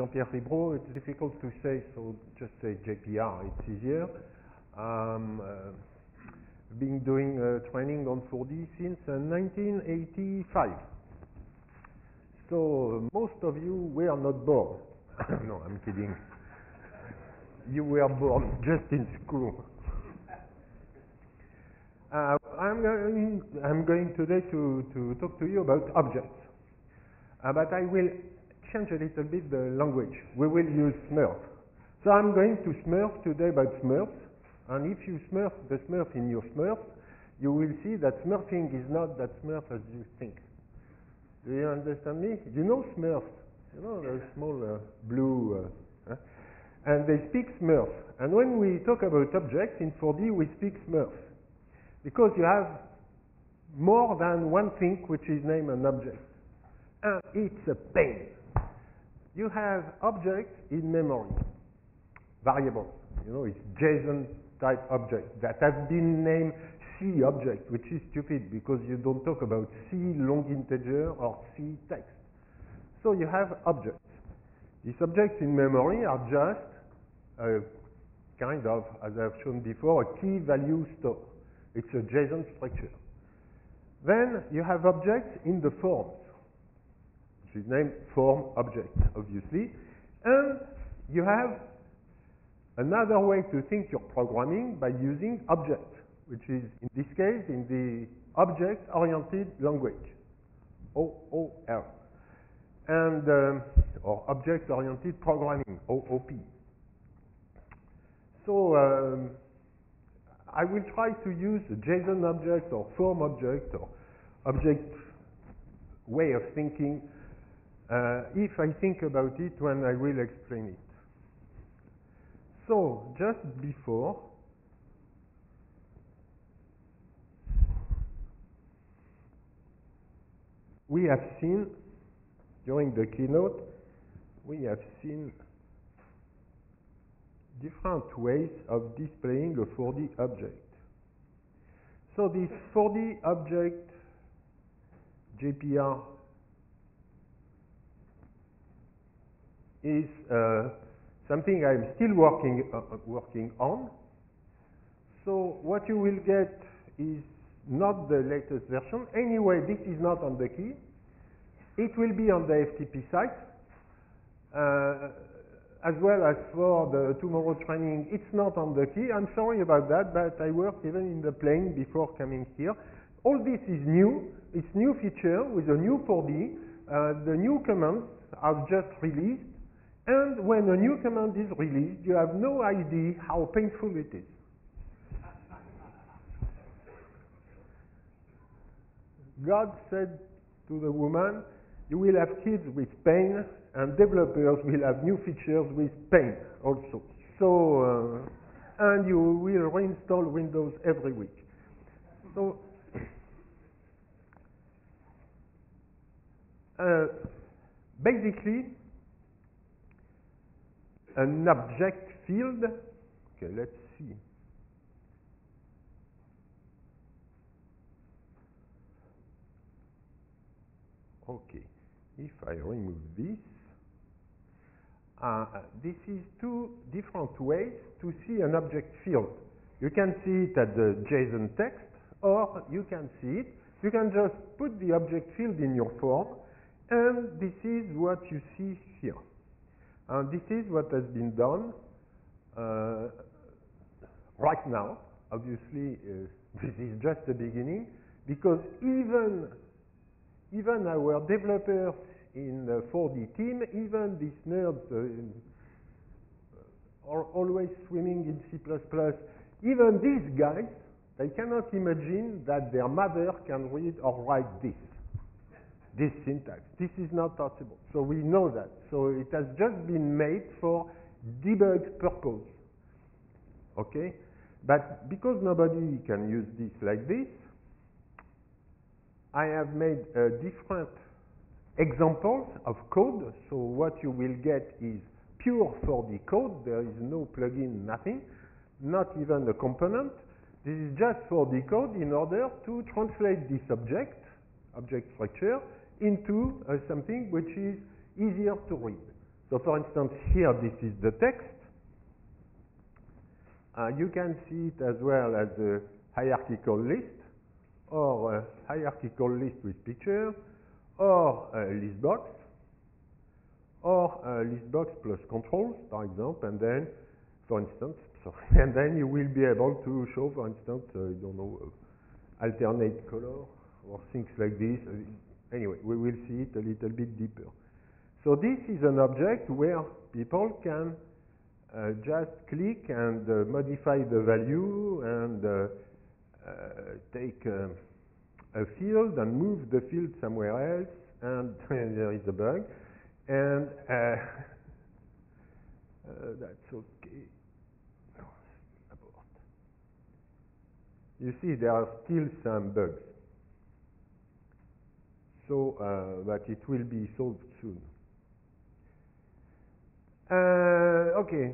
Jean-Pierre Ribreau. It's difficult to say, so just say JPR, it's easier. Been doing training on 4D since 1985. So most of you were not born. No, I'm kidding. You were born just in school. I'm going today to talk to you about objects. But I will change a little bit the language. We will use Smurf. So I'm going to Smurf today about Smurfs. And if you Smurf the Smurf in your Smurf, you will see that Smurfing is not that Smurf as you think. Do you understand me? You know Smurfs. You know the small blue... and they speak Smurf. And when we talk about objects in 4D, we speak Smurf. Because you have more than one thing which is named an object. And it's a pain. You have objects in memory, variables. You know, it's JSON type objects that have been named C object, which is stupid because you don't talk about C long integer or C text. So you have objects. These objects in memory are just a kind of, as I've shown before, a key value store. It's a JSON structure. Then you have objects in the forms, which is named form object, obviously. And you have another way to think your programming by using objects, which is, in this case, in the object-oriented language, OOL, and or object-oriented programming, OOP. So I will try to use a JSON object or form object or object way of thinking if I think about it when I will explain it. So just before, we have seen, during the keynote, we have seen different ways of displaying a 4D object. So this 4D object, JPR, is something I'm still working on. So what you will get is not the latest version. Anyway, this is not on the key. It will be on the FTP site. As well as for the tomorrow training, it's not on the key. I'm sorry about that, but I worked even in the plane before coming here. All this is new. It's new feature with a new 4D. The new commands are just released. And when a new command is released, you have no idea how painful it is. God said to the woman, you will have kids with pain, and developers will have new features with pain also. So, and you will reinstall Windows every week. So, basically, an object field, okay, let's see. Okay, if I remove this, this is two different ways to see an object field. You can see it at the JSON text, or you can see it. You can just put the object field in your form, and this is what you see here. And this is what has been done right now. Obviously, this is just the beginning, because even our developers in the 4D team, even these nerds are always swimming in C++, even these guys, they cannot imagine that their mother can read or write this syntax. This is not possible. So we know that. So it has just been made for debug purpose. Okay? But because nobody can use this like this, I have made different examples of code. So what you will get is pure 4D code. There is no plugin, nothing, not even a component. This is just 4D code in order to translate this object structure, into something which is easier to read. So for instance, here this is the text. You can see it as well as a hierarchical list, or a hierarchical list with pictures, or a list box, or a list box plus controls, for example, and then, for instance, and then you will be able to show, for instance, I don't know, alternate color or things like this. Anyway, we will see it a little bit deeper. So this is an object where people can just click and modify the value and take a field and move the field somewhere else, and there is a bug, and that's okay. You see, there are still some bugs. So, but it will be solved soon. Okay.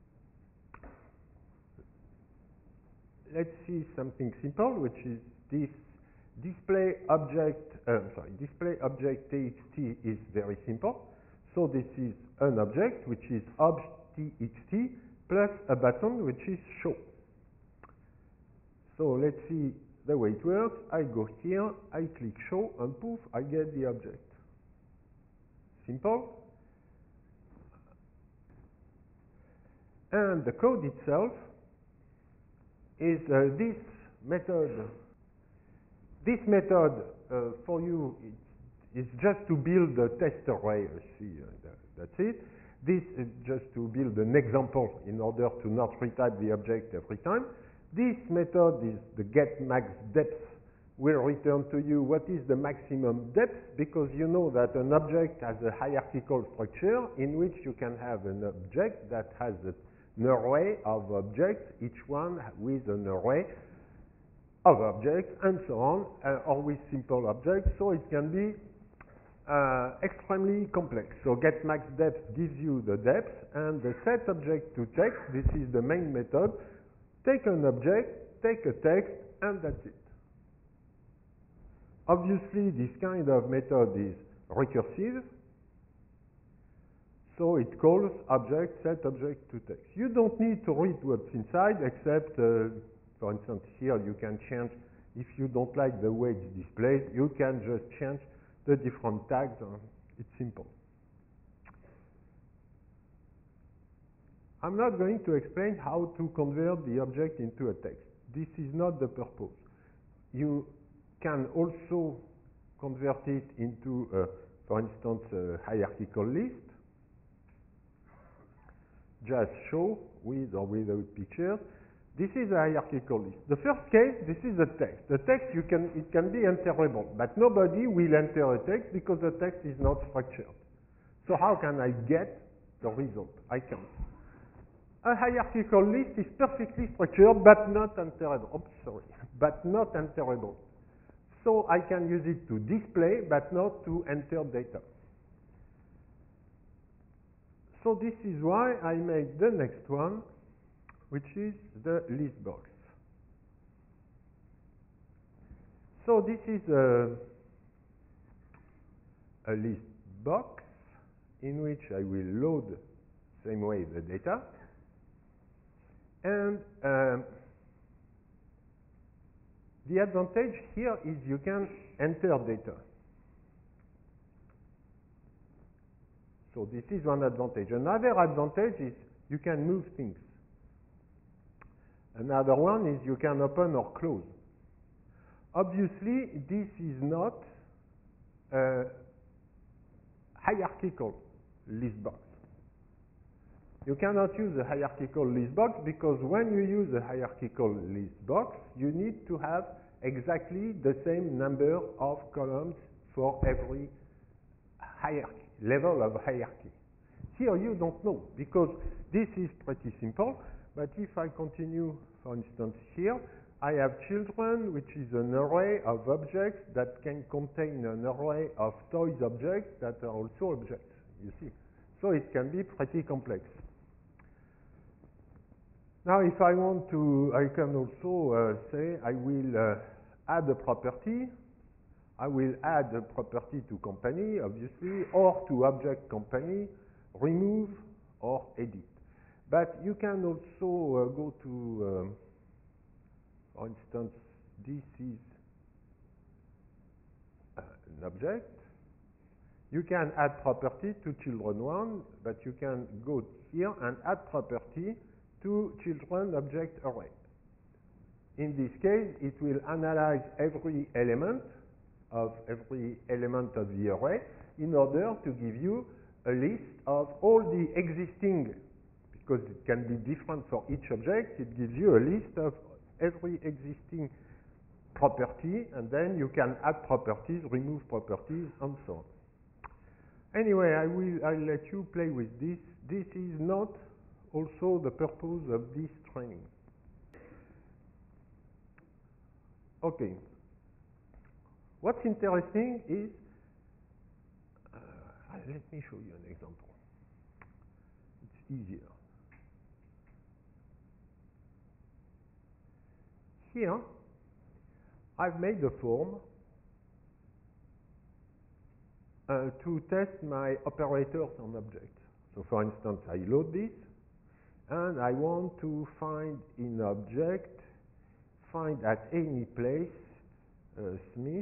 Let's see something simple, which is this display object. Display object txt is very simple. So this is an object which is obj.txt plus a button which is show. So let's see the way it works. I go here, I click show, and poof, I get the object. Simple. And the code itself is this method. This method for you is just to build a test array. See, that's it. This is just to build an example in order to not retype the object every time. This method is the getMaxDepth, will return to you what is the maximum depth, because you know that an object has a hierarchical structure in which you can have an object that has an array of objects, each one with an array of objects, and so on, or with simple objects. So it can be extremely complex. So getMaxDepth gives you the depth, and the setObject2Text, this is the main method. Take an object, take a text, and that's it. Obviously, this kind of method is recursive, so it calls object setObject2Text. You don't need to read what's inside, except, for instance, here you can change, if you don't like the way it's displayed, you can just change the different tags. It's simple. I'm not going to explain how to convert the object into a text. This is not the purpose. You can also convert it into, for instance, a hierarchical list. Just show with or without pictures. This is a hierarchical list. The first case, this is a text. The text, it can be enterable, but nobody will enter a text because the text is not structured. So how can I get the result? I can't. A hierarchical list is perfectly structured, but not enterable. Oops, sorry, but not enterable. So I can use it to display, but not to enter data. So this is why I made the next one, which is the list box. So this is a list box in which I will load same way the data. And the advantage here is you can enter data. So this is one advantage. Another advantage is you can move things. Another one is you can open or close. Obviously, this is not a hierarchical list box. You cannot use a hierarchical list box because when you use a hierarchical list box, you need to have exactly the same number of columns for every hierarchy, level of hierarchy. Here you don't know because this is pretty simple, but if I continue, for instance, here, I have children, which is an array of objects that can contain an array of toys objects that are also objects, you see. So it can be pretty complex. Now, if I want to, I can also say I will add a property. I will add a property to company, obviously, or to object company, remove or edit. But you can also go to, for instance, this is an object. You can add property to children1, but you can go here and add property to children object array. In this case, it will analyze every element of the array in order to give you a list of all the existing, because it can be different for each object, it gives you a list of every existing property, and then you can add properties, remove properties, and so on. Anyway, I'll let you play with this. This is not also the purpose of this training. Okay. What's interesting is, let me show you an example. It's easier. Here, I've made a form to test my operators on objects. So for instance, I load this, and I want to find in object, find at any place Smith,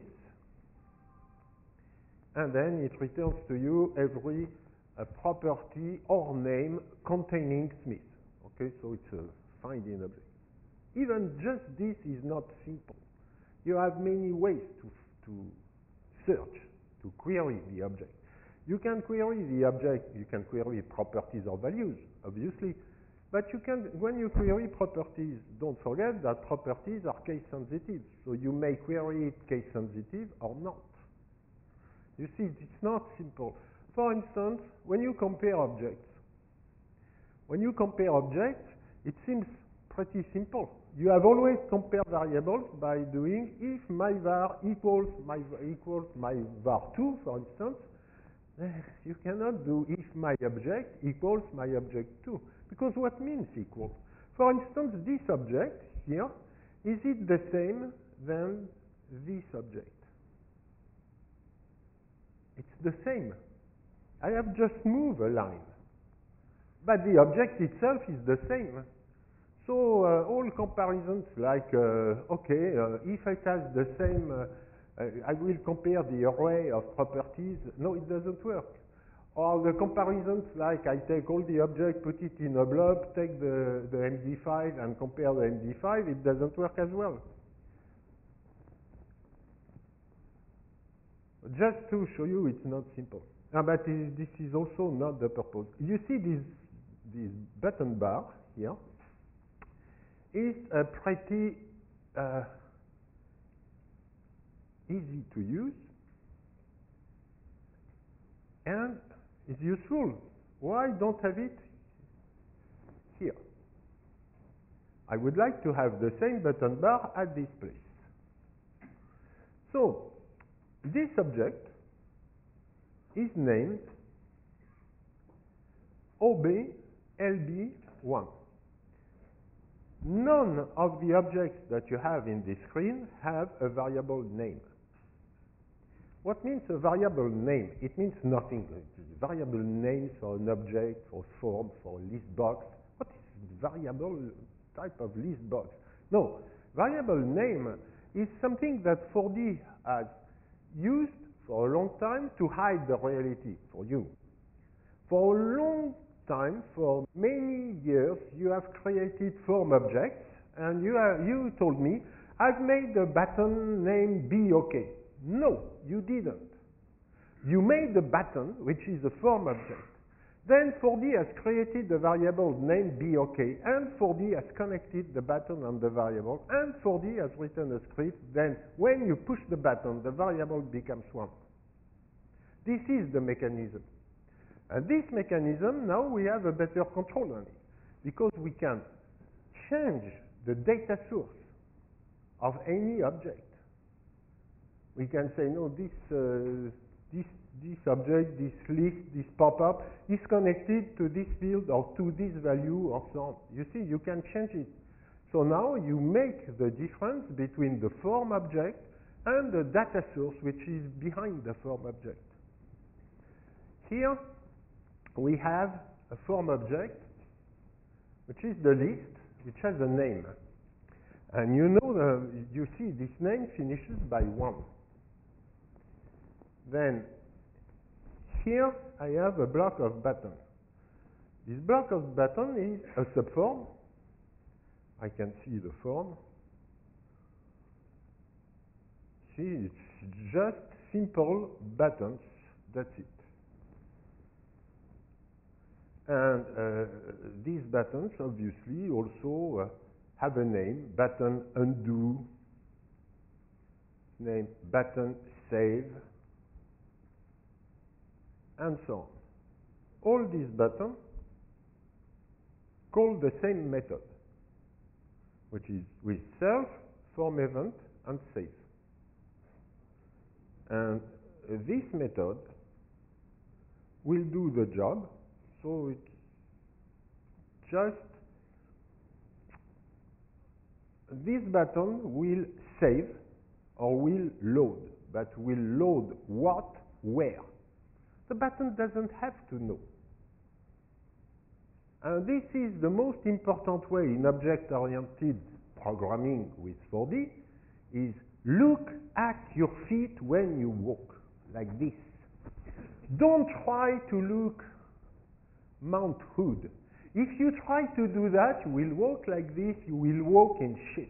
and then it returns to you every property or name containing Smith. Okay, so it's a find in object. Even just this is not simple. You have many ways to search, to query the object. You can query the object, you can query properties or values, obviously, but you can, when you query properties, don't forget that properties are case sensitive, so you may query it case sensitive or not. You see, it's not simple. For instance, when you compare objects, it seems pretty simple. You have always compared variables by doing if my var equals my var2, for instance. You cannot do if my object equals my object2, because what means equal? For instance, this object here, is it the same than this object? It's the same. I have just moved a line, but the object itself is the same. So all comparisons like, if it has the same, I will compare the array of properties. No, it doesn't work. Or the comparisons like I take all the objects, put it in a blob, take the MD file and compare the MD file, it doesn't work as well. Just to show you it's not simple. But this is also not the purpose. You see this button bar here is pretty easy to use and is useful. Why don't have it here? I would like to have the same button bar at this place. So this object is named OBLB1. None of the objects that you have in this screen have a variable name. What means a variable name? It means nothing. Variable names for an object, for form, for list box. What is variable type of list box? No, variable name is something that 4D has used for a long time to hide the reality for you. For a long time, for many years, you have created form objects, and you told me, I've made a button named BOK. No, you didn't. You made a button, which is a form object. Then 4D has created a variable named BOK, and 4D has connected the button and the variable, and 4D has written a script. Then when you push the button, the variable becomes 1. This is the mechanism. And this mechanism, now we have a better control on it, because we can change the data source of any object. We can say, no, this object, this list, this pop-up is connected to this field or to this value or so on. You see, you can change it. So now you make the difference between the form object and the data source which is behind the form object. Here, we have a form object, which is the list, which has a name. And you know, you see this name finishes by 1. Then here I have a block of button. This block of button is a subform. I can see the form. See, it's just simple buttons, that's it. And these buttons obviously also have a name, button undo, name button save, and so on. All these buttons call the same method, which is with self, form event, and save. And this method will do the job, so it's just this button will save or will load, but will load what, where. The button doesn't have to know. And this is the most important way in object-oriented programming with 4D, is look at your feet when you walk, like this. Don't try to look Mount Hood. If you try to do that, you will walk like this, you will walk in shit.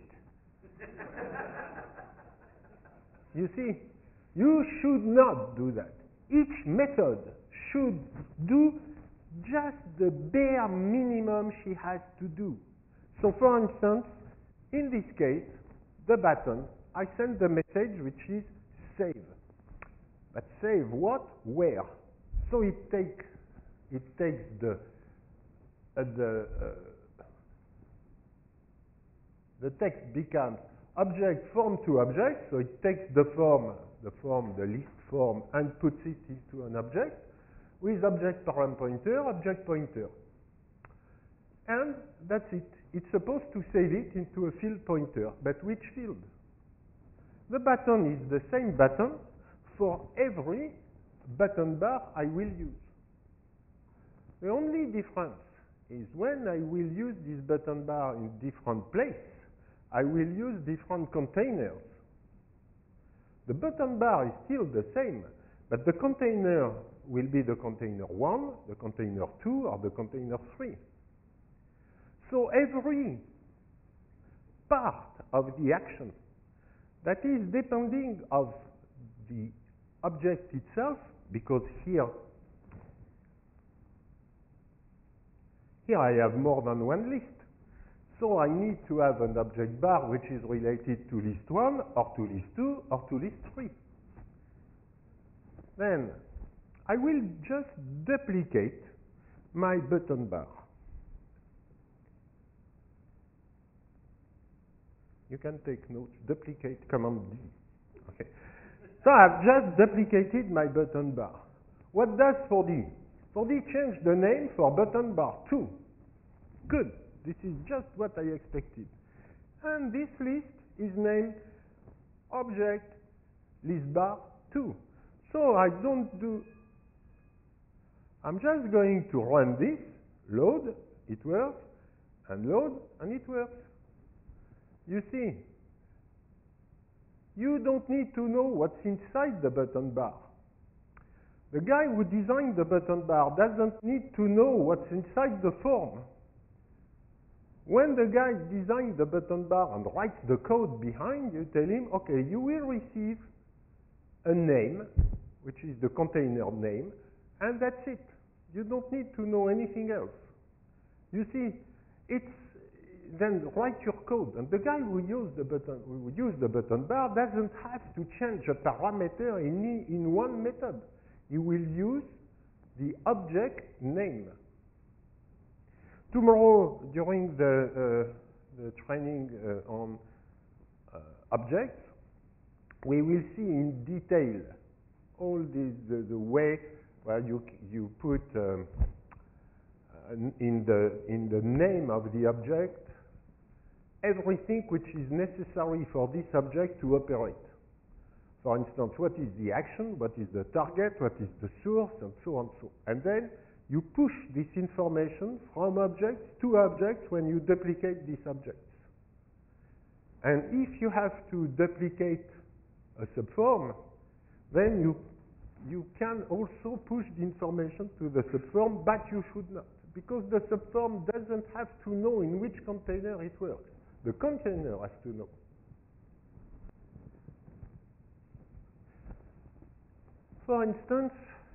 You see, you should not do that. Each method should do just the bare minimum she has to do. So for instance, in this case, the button, I send the message which is save. But save what? Where? So it takes the text becomes object form to object, so it takes the list form, and puts it into an object with object param pointer, object pointer. And that's it. It's supposed to save it into a field pointer. But which field? The button is the same button for every button bar I will use. The only difference is when I will use this button bar in different places, I will use different containers. The button bar is still the same, but the container will be the container 1, the container 2, or the container 3. So every part of the action that is depending of the object itself, because here I have more than one list. So I need to have an object bar which is related to list 1, or to list 2, or to list 3. Then I will just duplicate my button bar. You can take notes, duplicate, Command D. Okay. So I've just duplicated my button bar. What does 4D? 4D changed the name for button bar 2. Good. This is just what I expected. And this list is named object list bar 2. So I'm just going to run this, load, it works, and load, and it works. You see, you don't need to know what's inside the button bar. The guy who designed the button bar doesn't need to know what's inside the form. When the guy designs the button bar and writes the code behind, you tell him, okay, you will receive a name, which is the container name, and that's it. You don't need to know anything else. You see, then write your code, and the guy who used the button bar doesn't have to change a parameter in one method. He will use the object name. Tomorrow, during the training on objects, we will see in detail all the way where you put in the name of the object everything which is necessary for this object to operate. For instance, what is the action, what is the target, what is the source, and so on. And then You push this information from objects to objects when you duplicate these objects. And if you have to duplicate a subform, then you can also push the information to the subform, but you should not, because the subform doesn't have to know in which container it works. The container has to know. For instance,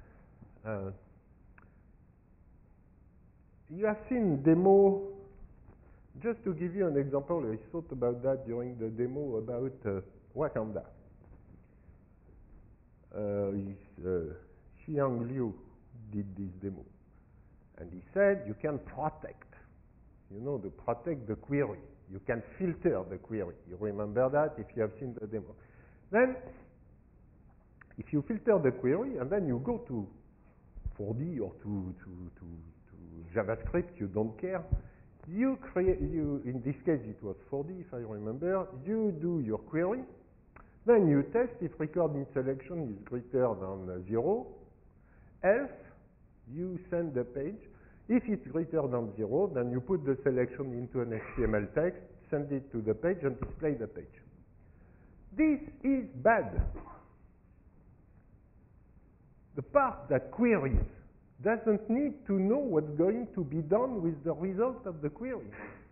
you have seen demo. Just to give you an example, I thought about that during the demo about Wakanda. Xiang Liu did this demo, and he said you can protect, to protect the query. You can filter the query. You remember that if you have seen the demo. Then, if you filter the query and then you go to 4D or to JavaScript, you don't care. You create, in this case it was 4D if I remember, you do your query, then you test if record in selection is greater than 0, else you send the page. If it's greater than 0, then you put the selection into an HTML text, send it to the page and display the page. This is bad. The part that queries doesn't need to know what's going to be done with the result of the query.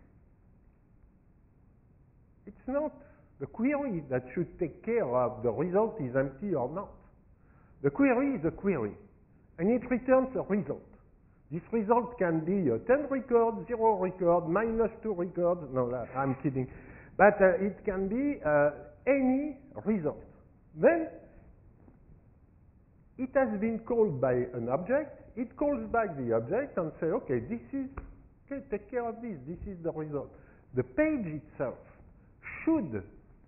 It's not the query that should take care of the result is empty or not. The query is a query, and it returns a result. This result can be a 10 record, 0 record, -2 records. No, I'm kidding. But it can be any result. Then it has been called by an object. It calls back the object and says, okay, take care of this. This is the result. The page itself should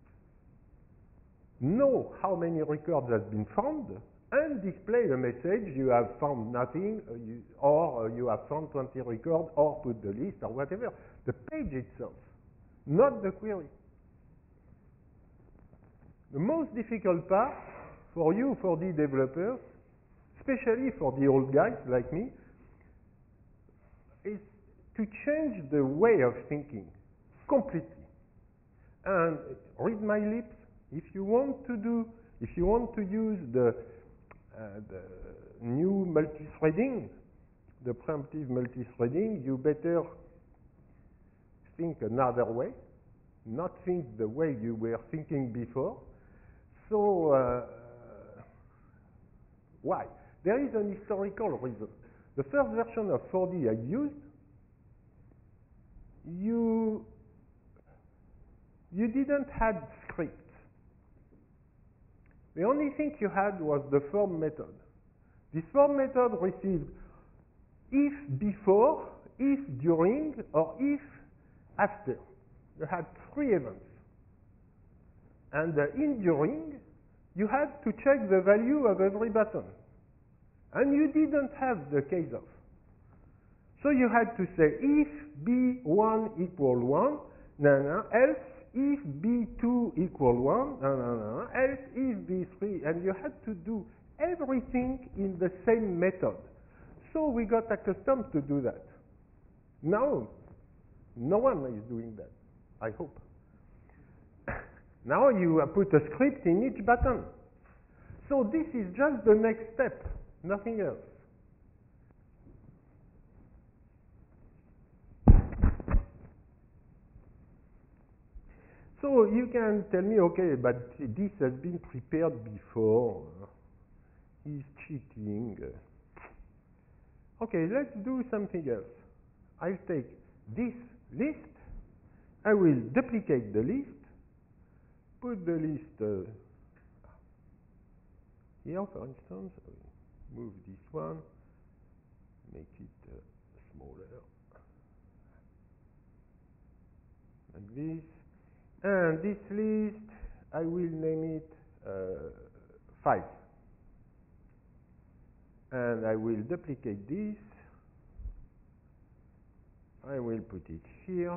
know how many records have been found and display a message, you have found nothing, or you have found 20 records, or put the list, or whatever. The page itself, not the query. The most difficult part for you, for the developers, especially for the old guys like me, is to change the way of thinking completely. And read my lips, if you want to use the new multi-threading, the preemptive multi-threading, you better think another way, not think the way you were thinking before. So, why? There is an historical reason. The first version of 4D I used, you didn't have scripts. The only thing you had was the form method. This form method received if before, if during, or if after. You had 3 events. And in during, you had to check the value of every button. And you didn't have the case of. So you had to say if B1 equal 1, else if B2 equal 1, else if B3, and you had to do everything in the same method. So we got accustomed to do that. Now, no one is doing that, I hope. Now you put a script in each button. So this is just the next step, nothing else. So you can tell me, okay, but this has been prepared before. He's cheating. Okay, let's do something else. I'll take this list. I will duplicate the list. Put the list here, for instance. Move this one. Make it smaller. Like this. And this list, I will name it 5. And I will duplicate this. I will put it here.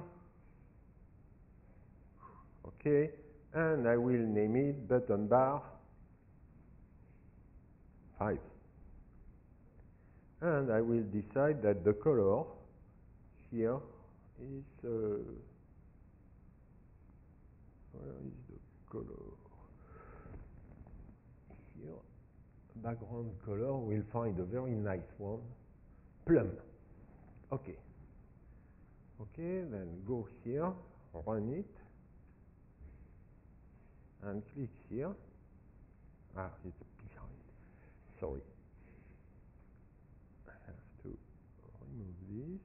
Okay. And I will name it button bar 5. And I will decide that the color here is, where is the color? Here, background color, we'll find a very nice one, plum. Okay. Okay, then go here, run it, and click here. Ah, it's behind. Sorry. I have to remove this.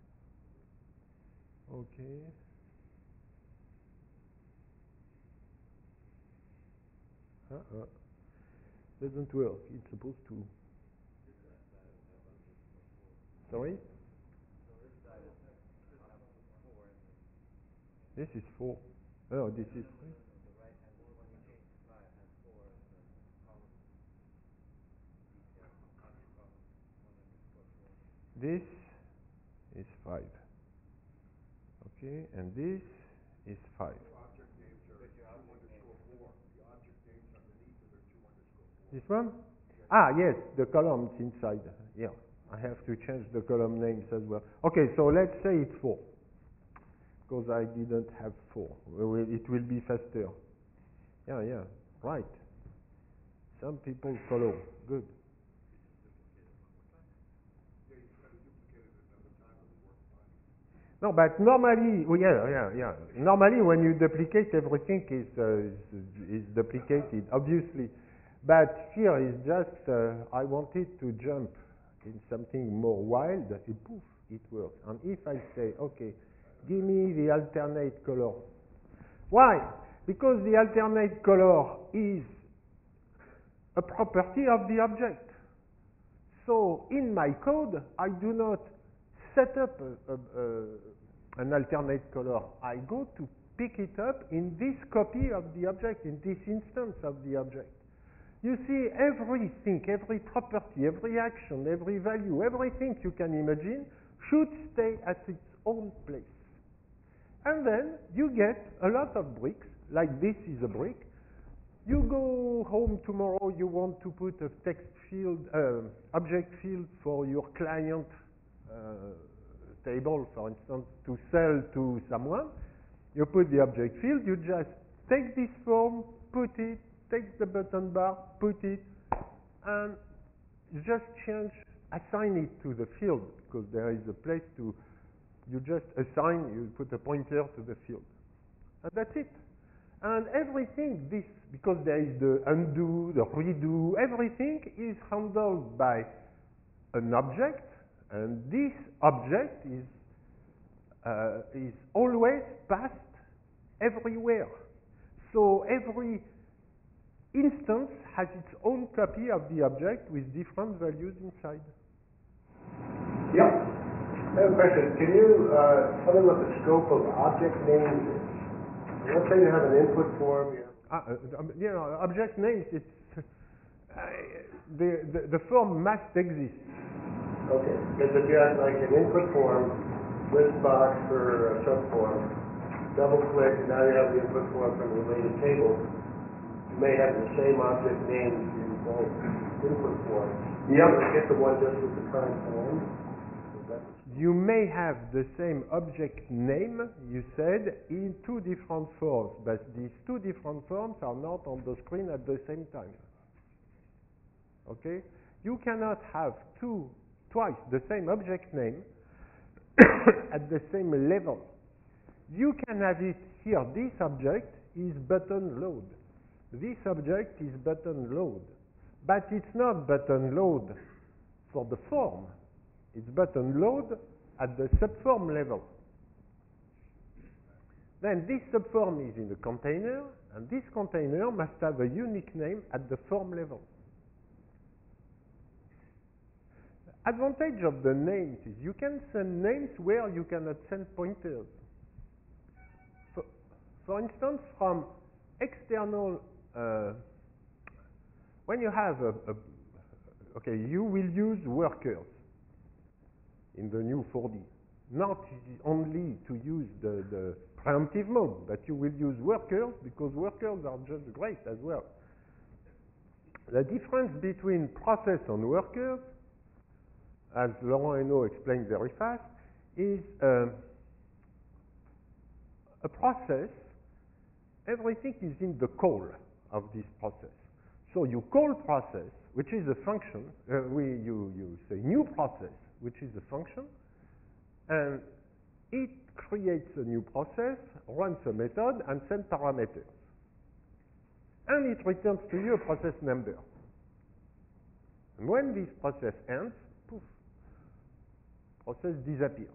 Okay. Doesn't work. It's supposed to. Sorry? This is 4. Oh, this is 3. This is 5. Okay, and this is 5. This one? Ah, yes, the columns inside. Yeah, I have to change the column names as well. Okay, so let's say it's 4. Because I didn't have 4. It will be faster. Yeah, right. Some people follow. Good. No, but normally, yeah. Normally, when you duplicate, everything is duplicated, obviously. But here is just, I wanted to jump in something more wild, and poof, it works. And if I say, okay, give me the alternate color. Why? Because the alternate color is a property of the object. So in my code, I do not set up an alternate color. I go to pick it up in this copy of the object, in this instance of the object. You see, everything, every property, every action, every value, everything you can imagine should stay at its own place. And then you get a lot of bricks, like this is a brick. You go home tomorrow, you want to put a text field, object field for your client table, for instance, to sell to someone. You put the object field, you just take this form, put it, take the button bar, put it, and just assign it to the field, because there is a place to, you just assign, you put a pointer to the field. And that's it. And everything, because there is the undo, the redo, everything is handled by an object, and this object is always passed everywhere. So every instance has its own copy of the object with different values inside. Yeah. I have a question. Can you tell me what the scope of object names is? Let's say you have an input form. Object names, it's the form must exist. Okay. Because if you have like an input form, list box for a subform, double click, and now you have the input form from the related table. You may have the same object names in both input forms. Yep. Get the one just with the current form. You may have the same object name, you said, in 2 different forms, but these 2 different forms are not on the screen at the same time. Okay? You cannot have twice the same object name at the same level. You can have it here. This object is button load. This object is button load. But it's not button load for the form. It's button load at the subform level. Then this subform is in the container, and this container must have a unique name at the form level. Advantage of the names is you can send names where you cannot send pointers. For instance, from external, when you have okay, you will use workers in the new 4D. Not only to use the preemptive mode, but you will use workers because workers are just great as well. The difference between process and workers, as Laurent Hainaut explained very fast, is a process. Everything is in the call of this process. So you call process, which is a function. You say new process, which is a function, and it creates a new process, runs a method, and sends parameters. And it returns to you a process number. And when this process ends, poof, process disappears.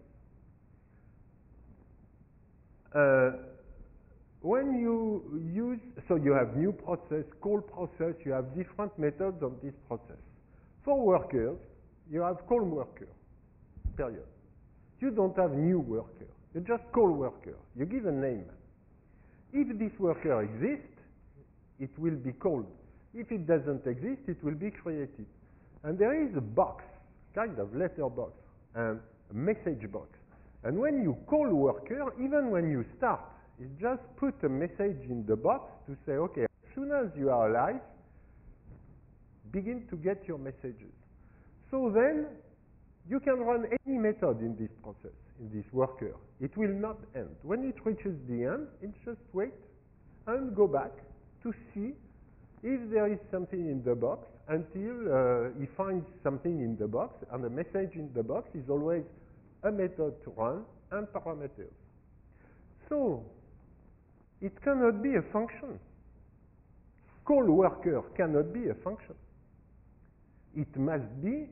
When you use, so you have new process, call process, you have different methods of this process. For workers, you have call worker, period. You don't have new worker. You just call worker. You give a name. If this worker exists, it will be called. If it doesn't exist, it will be created. And there is a box, kind of letter box, and a message box. And when you call worker, even when you start, you just put a message in the box to say, okay, as soon as you are alive, begin to get your messages. So then, you can run any method in this process, in this worker. It will not end. When it reaches the end, it just wait and go back to see if there is something in the box until he finds something in the box, and the message in the box is always a method to run and parameters. So, it cannot be a function. Call worker cannot be a function. It must be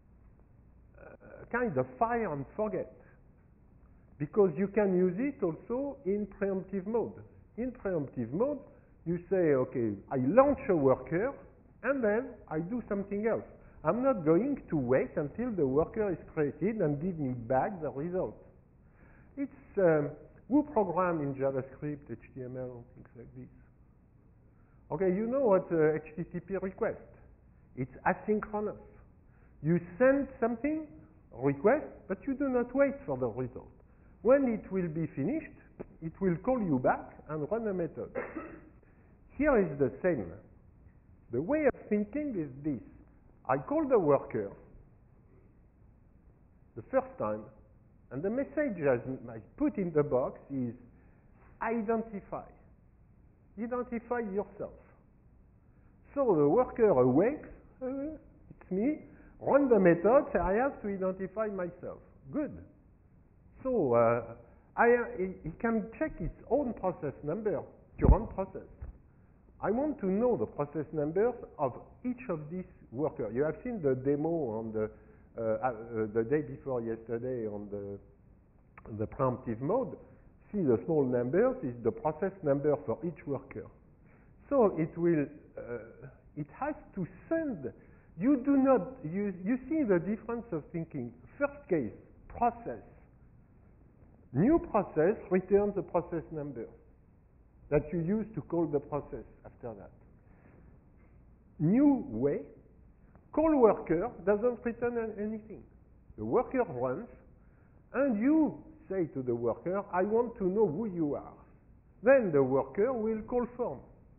kind of fire and forget, because you can use it also in preemptive mode. In preemptive mode, you say, okay, I launch a worker, and then I do something else. I'm not going to wait until the worker is created and give me back the result. It's who program in JavaScript, HTML, and things like this. Okay, you know what HTTP request? It's asynchronous. You send something, request, but you do not wait for the result. When it will be finished, it will call you back and run a method. Here is the same. The way of thinking is this. I call the worker the first time, and the message I put in the box is identify. Identify yourself. So the worker awakes, it's me, run the method, say I have to identify myself. Good. So he can check his own process number, current process. I want to know the process numbers of each of these workers. You have seen the demo on the day before yesterday on the preemptive mode. See the small numbers is the process number for each worker. So it will, it has to send. You do not, you see the difference of thinking. First case, process. New process returns the process number that you use to call the process after that. New way, call worker doesn't return anything. The worker runs, and you say to the worker, I want to know who you are. Then the worker will call form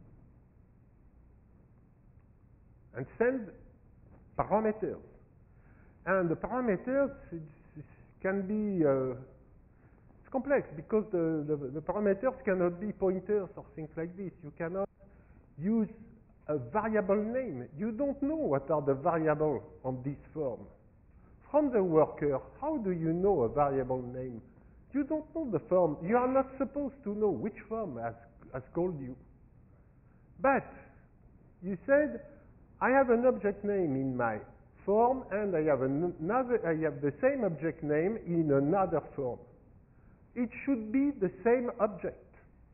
and send parameters. And the parameters can be complex, because the parameters cannot be pointers or things like this. You cannot use a variable name. You don't know what are the variables on this form. From the worker, how do you know a variable name? You don't know the form. You are not supposed to know which form has called you. But you said, I have an object name in my form, and I have the same object name in another form. It should be the same object.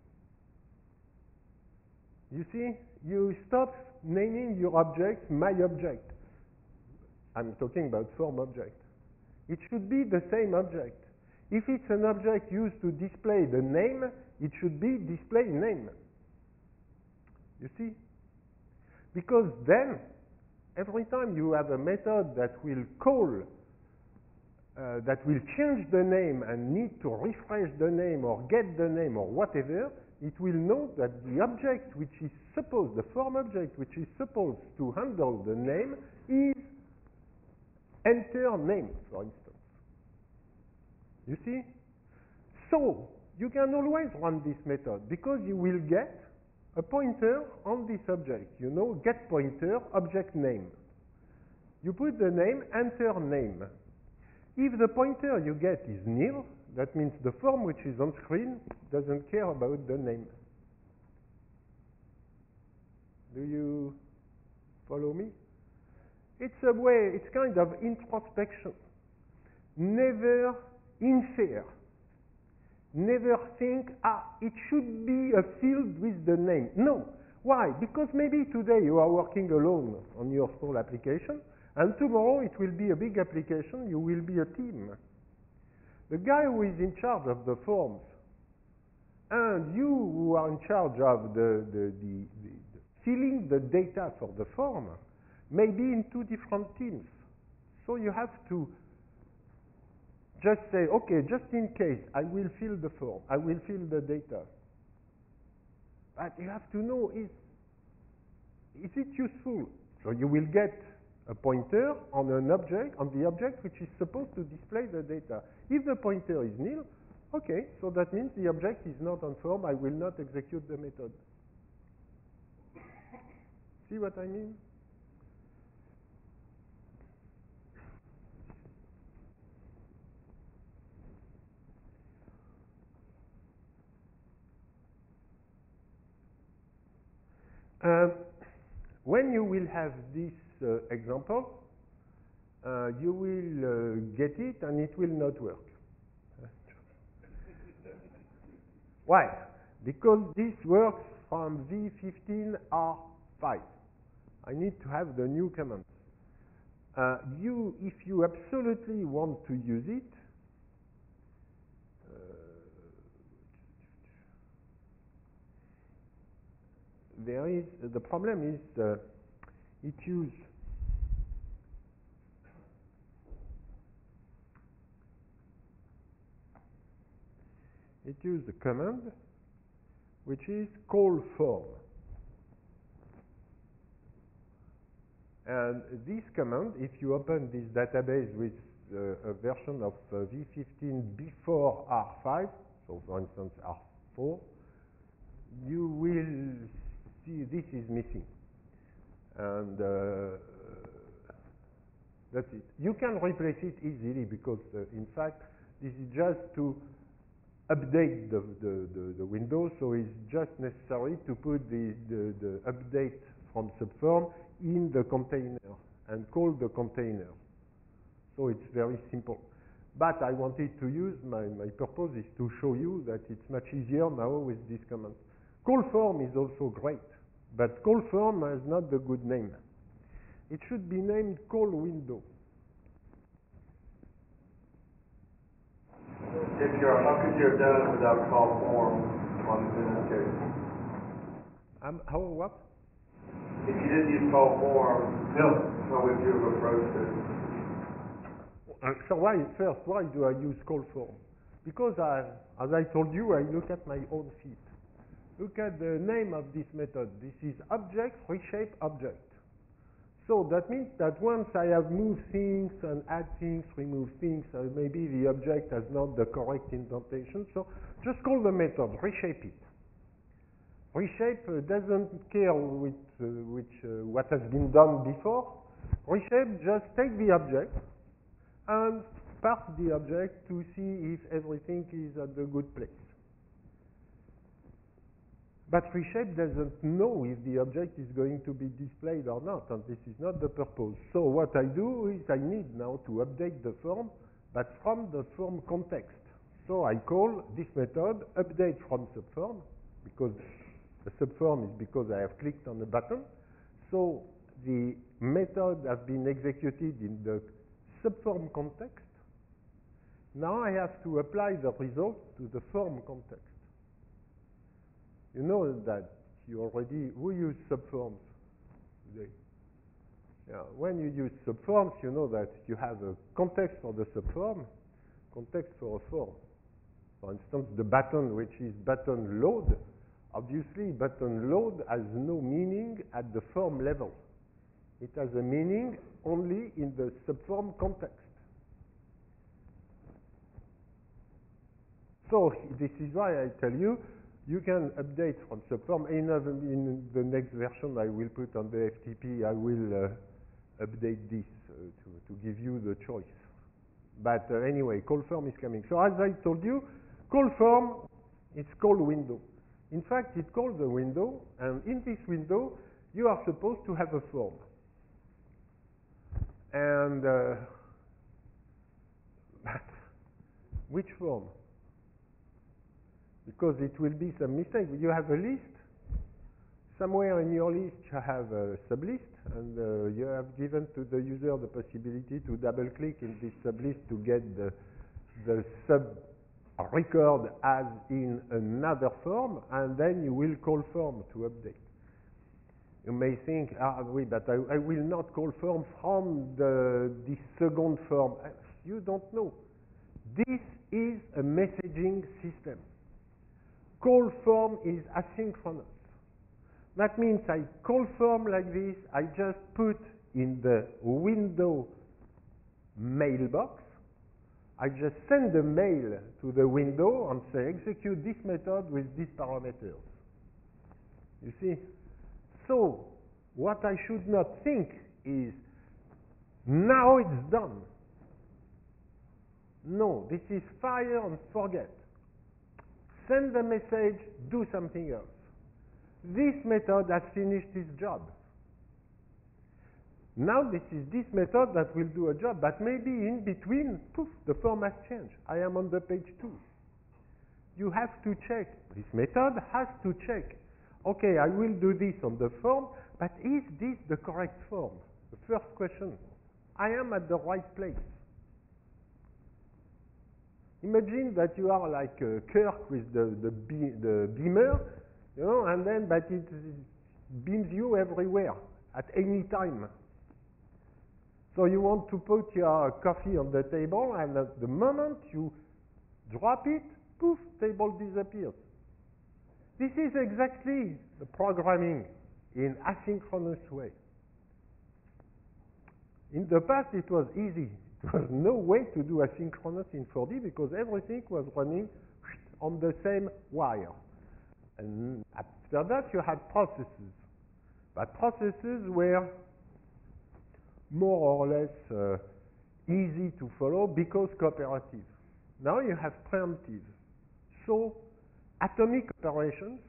You see, you stop naming your objects my object. I'm talking about form object. It should be the same object. If it's an object used to display the name, it should be display name. You see? Because then, every time you have a method that will call, that will change the name and need to refresh the name or get the name or whatever, it will know that the object which is supposed, the form object which is supposed to handle the name is enter name, for instance. You see? So, you can always run this method because you will get a pointer on this object. You know, get pointer, object name. You put the name, enter name. If the pointer you get is nil, that means the form which is on screen doesn't care about the name. Do you follow me? It's a way, it's kind of introspection. Never infer. Never think, it should be a field with the name. No. Why? Because maybe today you are working alone on your small application, and tomorrow it will be a big application, you will be a team. The guy who is in charge of the forms, and you who are in charge of the filling the data for the form, may be in two different teams. So you have to just say, okay, just in case, I will fill the form, I will fill the data. But you have to know, is it useful? So you will get a pointer on an object, on the object which is supposed to display the data. If the pointer is nil, okay, so that means the object is not on form, I will not execute the method. See what I mean? When you will have this example, you will get it and it will not work. Why? Because this works from V15R5. I need to have the new command. If you absolutely want to use it, the problem is it uses a command which is call form. And this command, if you open this database with a version of V15 before R5, so for instance R4, you will see this is missing. And that's it. You can replace it easily because, in fact, this is just to update the window, so it's just necessary to put the update from subform in the container and call the container. So it's very simple. But I wanted to use, my purpose is to show you that it's much easier now with this command. Call form is also great, but call form has not the good name. It should be named call window. How could you have done it without call form in this case? How what? If you didn't use call form, how would you have approached it? So why do I use call form? Because as I told you, I look at my own feet. Look at the name of this method. This is object reshape object. So that means that once I have moved things and add things, remove things, maybe the object has not the correct indentation. So just call the method, reshape it. Reshape doesn't care what has been done before. Reshape just take the object and parse the object to see if everything is at the good place. But reshape doesn't know if the object is going to be displayed or not, and this is not the purpose. So what I do is I need now to update the form, but from the form context. So I call this method update from subform, because the subform is because I have clicked on the button. So the method has been executed in the subform context. Now I have to apply the result to the form context. You know that who use subforms today? Yeah, when you use subforms, you know that you have a context for the subform, context for a form. For instance, the button, which is button load, obviously button load has no meaning at the form level. It has a meaning only in the subform context. So this is why I tell you, you can update from subform. In the next version I will put on the FTP, I will update this to give you the choice. But anyway, call form is coming. So as I told you, call form is called window. In fact, it calls a window, and in this window, you are supposed to have a form. And but which form? Because it will be some mistake. You have a list. Somewhere in your list you have a sublist, and you have given to the user the possibility to double-click in this sublist to get the sub record as in another form, and then you will call form to update. You may think, wait, but I will not call form from this second form. You don't know. This is a messaging system. Call form is asynchronous. That means I call form like this, I just put in the window mailbox, I just send a mail to the window and say execute this method with these parameters. You see? So, what I should not think is, now it's done. No, this is fire and forget. Send the message, do something else. This method has finished its job. Now this is this method that will do a job, but maybe in between, poof, the form has changed. I am on the page 2. You have to check. This method has to check. Okay, I will do this on the form, but is this the correct form? The first question. I am at the right place. Imagine that you are like Kirk with the beamer, you know, and then but it beams you everywhere at any time. So you want to put your coffee on the table, and at the moment you drop it, poof, table disappears. This is exactly the programming in asynchronous way. In the past it was easy. There was no way to do asynchronous in 4D because everything was running on the same wire. And after that you had processes. But processes were more or less easy to follow because cooperative. Now you have preemptive. So atomic operations,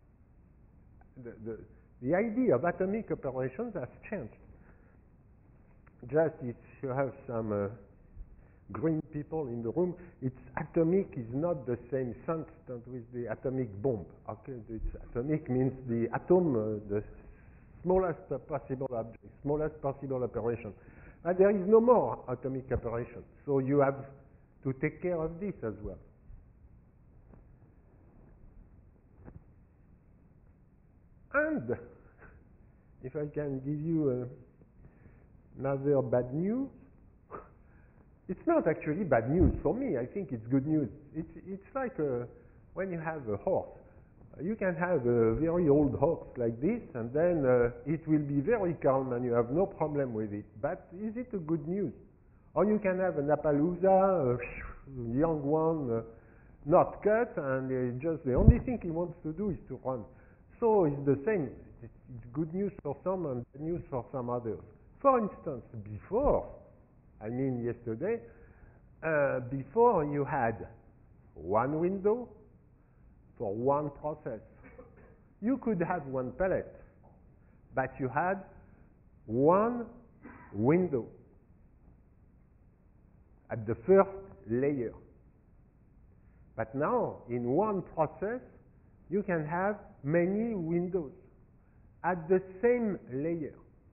the idea of atomic operations has changed. Just if you have some green people in the room, it's atomic is not the same sense with the atomic bomb. Okay, it's atomic means the atom, the smallest possible object, smallest possible operation. And there is no more atomic operation, so you have to take care of this as well. And if I can give you another bad news, it's not actually bad news for me. I think it's good news. It's like when you have a horse. You can have a very old horse like this, and then it will be very calm and you have no problem with it. But is it a good news? Or you can have an Appaloosa, a young one, not cut, and just the only thing he wants to do is to run. So it's the same. It's good news for some and bad news for some others. For instance, before, I mean yesterday, before you had one window for one process. You could have one palette, but you had one window at the first layer. But now, in one process, you can have many windows at the same layer.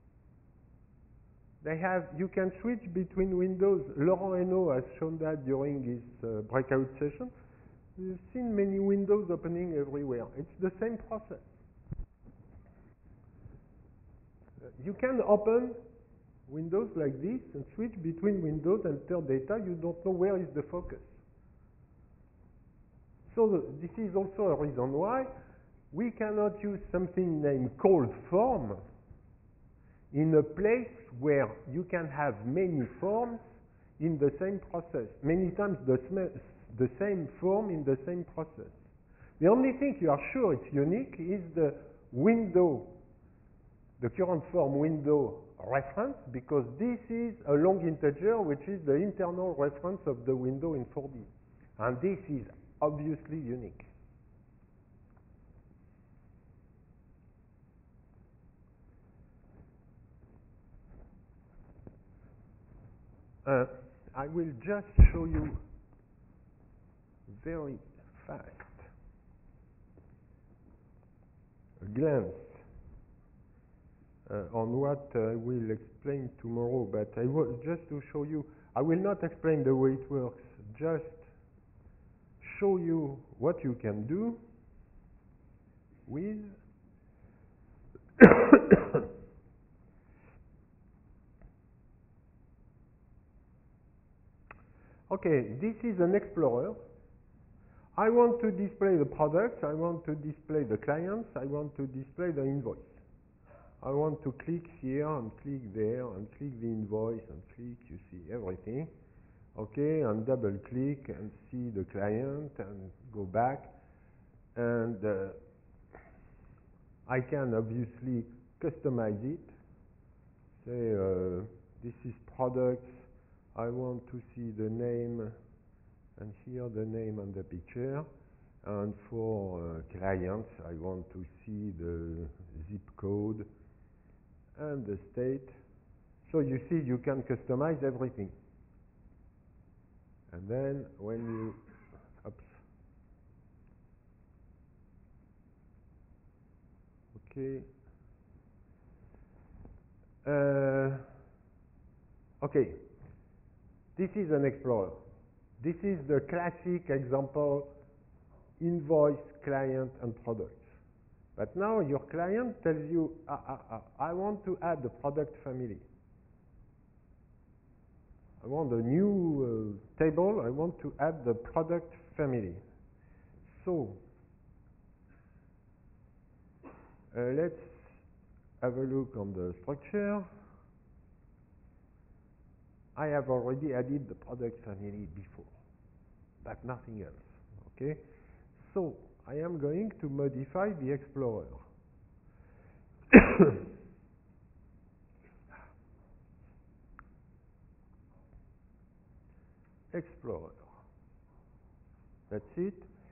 You can switch between windows. Laurent Hainaut has shown that during his breakout session. You've seen many windows opening everywhere. It's the same process. You can open windows like this and switch between windows and enter data. You don't know where is the focus. So this is also a reason why we cannot use something named cold form in a place where you can have many forms in the same process, many times the same form in the same process. The only thing you are sure it's unique is the window, the current form window reference, because this is a long integer which is the internal reference of the window in 4D. And this is obviously unique. I will just show you very fast a glance on what I will explain tomorrow, but I will just to show you, I will not explain the way it works, just show you what you can do with okay, this is an explorer. I want to display the products, I want to display the clients, I want to display the invoice. I want to click here and click there and click the invoice and click, you see everything. Okay, and double click and see the client and go back. And I can obviously customize it. Say, this is products. I want to see the name, and here the name and the picture. And for clients, I want to see the zip code and the state. So you see, you can customize everything. And then when you, oops. Okay. Okay. This is an explorer. This is the classic example, invoice, client, and products. But now your client tells you, I want to add the product family. I want a new table. I want to add the product family. So let's have a look on the structure. I have already added the product family before, but nothing else. Okay? So I am going to modify the Explorer. Explorer. That's it.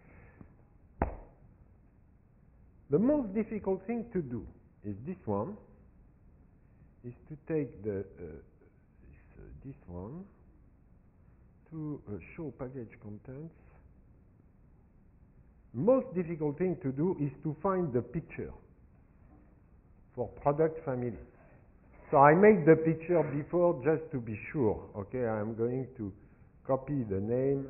The most difficult thing to do is this one, is to take the this one to show package contents. Most difficult thing to do is to find the picture for product family. So I made the picture before just to be sure. Okay, I'm going to copy the name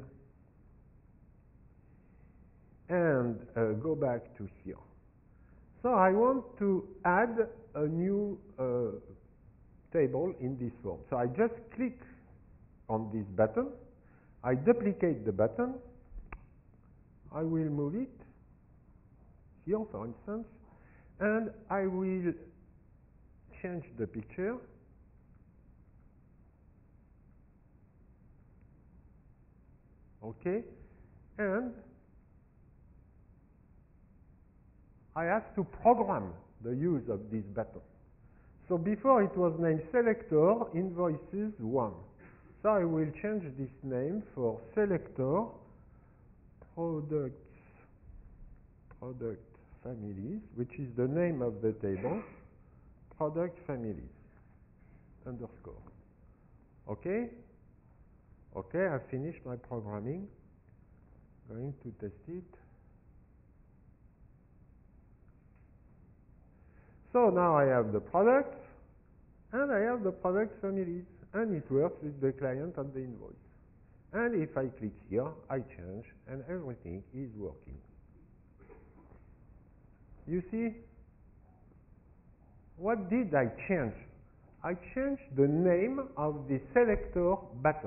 and go back to here. So I want to add a new table in this form. So I just click on this button. I duplicate the button. I will move it here, for instance, and I will change the picture. Okay, and I have to program the use of this button. So before it was named Selector Invoices 1. So I will change this name for Selector Product Families, which is the name of the table, Product Families, underscore. Okay? Okay, I've finished my programming. Going to test it. So now I have the products, and I have the product families, and it works with the client and the invoice. And if I click here, I change, and everything is working. You see? What did I change? I changed the name of the selector button.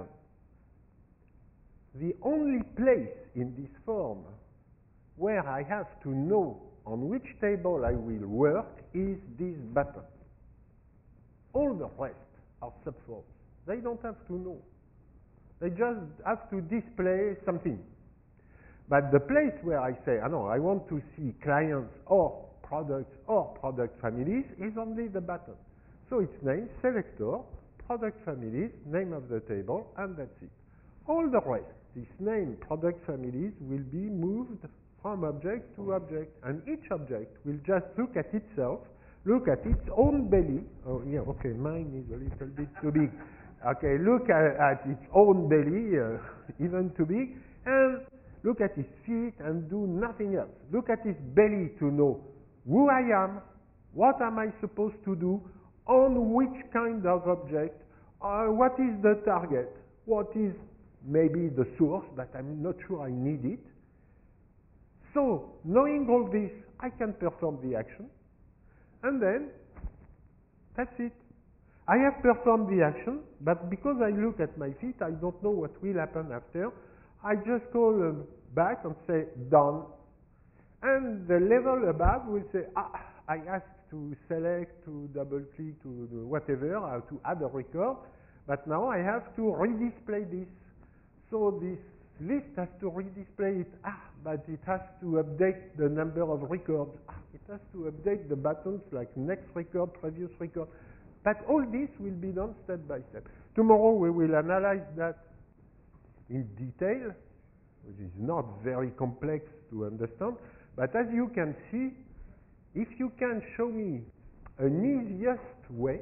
The only place in this form where I have to know on which table I will work is this button. All the rest or subforms. They don't have to know. They just have to display something. But the place where I say, no, I want to see clients or products or product families is only the button. So it's name, selector, product families, name of the table, and that's it. All the rest, this name, product families, will be moved from object to object, and each object will just look at itself, look at its own belly. Oh, yeah, okay, mine is a little bit too big. Okay, look at its own belly, even too big, and look at its feet and do nothing else. Look at its belly to know who I am, what am I supposed to do, on which kind of object, what is the target, what is maybe the source, but I'm not sure I need it. So, knowing all this, I can perform the action, and then that's it. I have performed the action, but because I look at my feet, I don't know what will happen after. I just call back and say, done. And the level above will say, I asked to select, to double-click, to do whatever, to add a record, but now I have to redisplay this. So this list has to redisplay it, but it has to update the number of records. It has to update the buttons like next record, previous record. But all this will be done step by step. Tomorrow we will analyze that in detail, which is not very complex to understand. But as you can see, if you can show me an easiest way,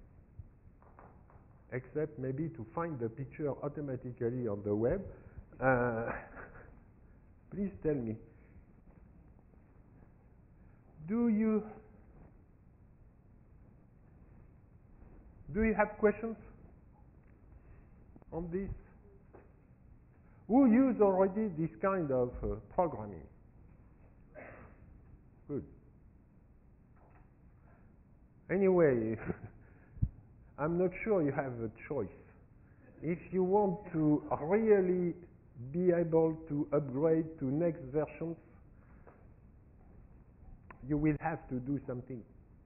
except maybe to find the picture automatically on the web, please tell me. Do you have questions on this? Who use already this kind of programming? Good. Anyway, I'm not sure you have a choice. If you want to really be able to upgrade to next versions, you will have to do something.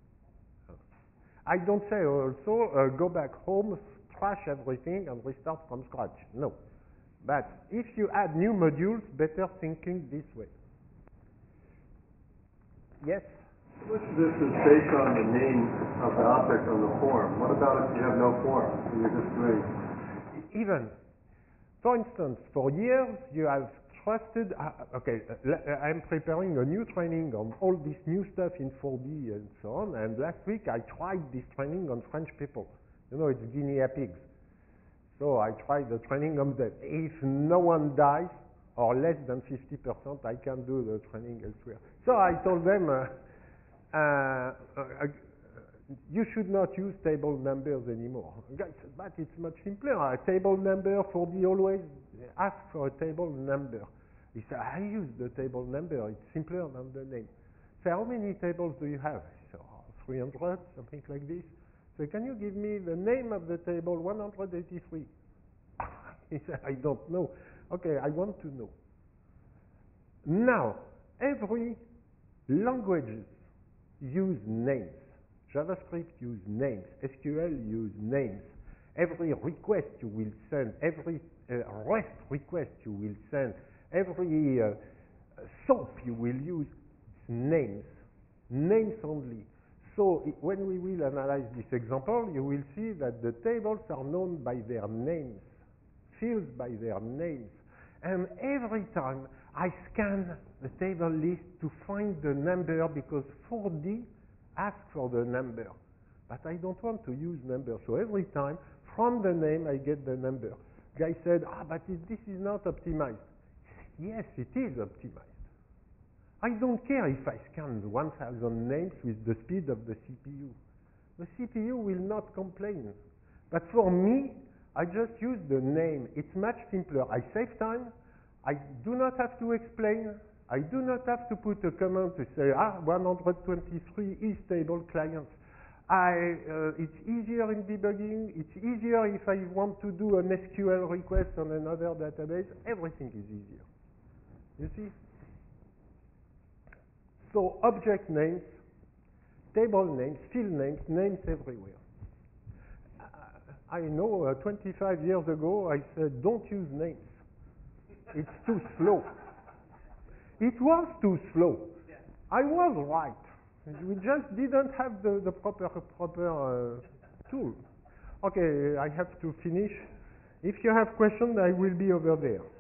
I don't say also go back home, trash everything, and restart from scratch. No. But if you add new modules, better thinking this way. Yes? Much of this is based on the name of the object on the form. What about if you have no form? You're just doing... Even. For instance, for years you have trusted... I'm preparing a new training on all this new stuff in 4D and so on, and last week I tried this training on French people. You know, it's guinea pigs. So I tried the training on them. If no one dies, or less than 50%, I can do the training elsewhere. So I told them, you should not use table numbers anymore. Guys, but it's much simpler. A table number for the always ask for a table number. He said, I use the table number. It's simpler than the name. So how many tables do you have? So 300, something like this. So can you give me the name of the table 183? He said, I don't know. Okay, I want to know. Now, every language use names. JavaScript use names. SQL use names. Every request you will send, every REST request you will send, every SOAP you will use, names. Names only. So when we will analyze this example, you will see that the tables are known by their names, fields by their names. And every time I scan the table list to find the number, because 4D asks for the number. But I don't want to use number. So every time, from the name, I get the number. Guy said, but this is not optimized. Yes, it is optimized. I don't care if I scan 1,000 names with the speed of the CPU. The CPU will not complain. But for me, I just use the name. It's much simpler. I save time. I do not have to explain. I do not have to put a command to say, 123 is table clients. It's easier in debugging. It's easier if I want to do an SQL request on another database. Everything is easier. You see? So object names, table names, field names, names everywhere. I know 25 years ago I said, don't use names. It's too slow. It was too slow. I was right. We just didn't have the proper tool. Okay, I have to finish. If you have questions, I will be over there.